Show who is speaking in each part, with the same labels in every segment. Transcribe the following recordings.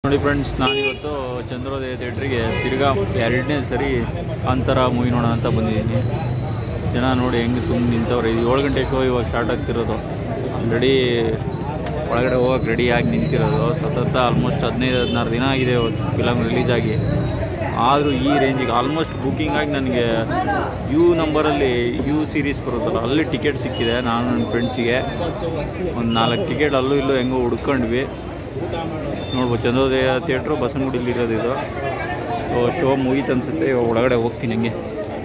Speaker 1: ನೋಡಿ ಫ್ರೆಂಡ್ಸ್, ನಾನಿವತ್ತು ಚಂದ್ರೋದಯ ಥಿಯೇಟ್ರಿಗೆ ತಿರ್ಗಾ ಎರಡನೇ ಸರಿ ಕಾಂತಾರ ಮೂವಿ ನೋಡೋಣ ಅಂತ ಬಂದಿದ್ದೀನಿ. ಜನ ನೋಡಿ ಹೆಂಗೆ ತುಂಬ ನಿಂತವ್ರೆ. ಇದು 7 ಗಂಟೆ ಶೋ ಇವಾಗ ಸ್ಟಾರ್ಟ್ ಆಗ್ತಿರೋದು. ಆಲ್ರೆಡಿ ಒಳಗಡೆ ಹೋಗಕ್ಕೆ ರೆಡಿಯಾಗಿ ನಿಂತಿರೋದು. ಸತತ ಆಲ್ಮೋಸ್ಟ್ 15-16 ದಿನ ಆಗಿದೆ ಫಿಲಮ್ ರಿಲೀಸ್ ಆಗಿ. ಆದರೂ ಈ ರೇಂಜಿಗೆ ಆಲ್ಮೋಸ್ಟ್ ಬುಕ್ಕಿಂಗ್ ಆಗಿ ನನಗೆ ಯು ನಂಬರಲ್ಲಿ ಯು ಸೀರೀಸ್ ಬರುತ್ತಲ್ಲ, ಅಲ್ಲಿ ಟಿಕೆಟ್ ಸಿಕ್ಕಿದೆ. ನಾನು ನನ್ನ ಫ್ರೆಂಡ್ಸಿಗೆ ಒಂದು 4 ಟಿಕೆಟ್ ಅಲ್ಲೂ ಇಲ್ಲೂ ಹೆಂಗೋ ಹುಡ್ಕೊಂಡ್ವಿ. ನೋಡ್ಬೋದು, ಚಂದ್ರೋದಯ ಥಿಯೇಟ್ರು ಬಸವನಗುಡಿಲಿರೋದು ಇದು. ಶೋ ಮುಗೀತು ಅನಿಸುತ್ತೆ. ಇವಾಗ ಒಳಗಡೆ ಹೋಗ್ತೀನಿ ಹಂಗೆ.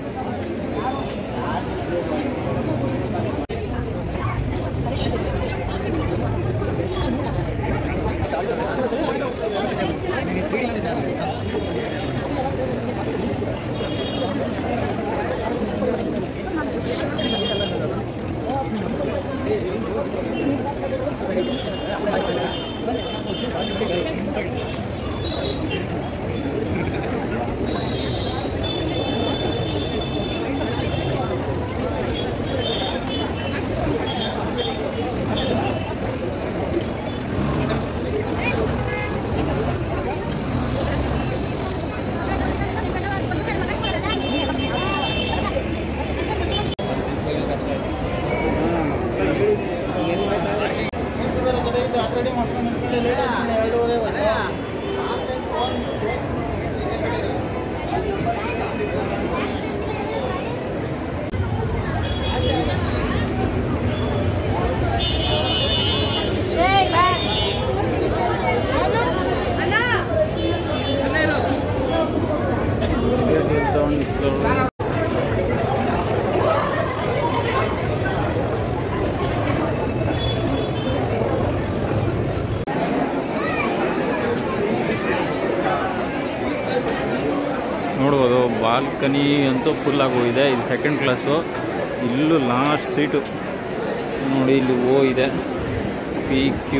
Speaker 1: ನೋಡ್ಬೋದು, ಬಾಲ್ಕನಿ ಅಂತೂ ಫುಲ್ ಆಗೋಗಿದೆ. ಇದು 2nd ಕ್ಲಾಸು. ಇಲ್ಲೂ ಲಾಸ್ಟ್ ಸೀಟು ನೋಡಿ, ಇಲ್ಲಿ ಓ ಇದೆ, ಪಿ ಕ್ಯೂ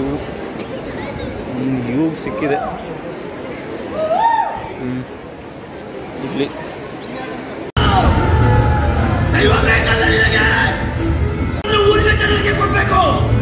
Speaker 1: ಯುಗೆ ಸಿಕ್ಕಿದೆ. ಇಲ್ಲಿ ಊರಿಗೆ ಜನರಿಗೆ ಕೊಡಬೇಕು.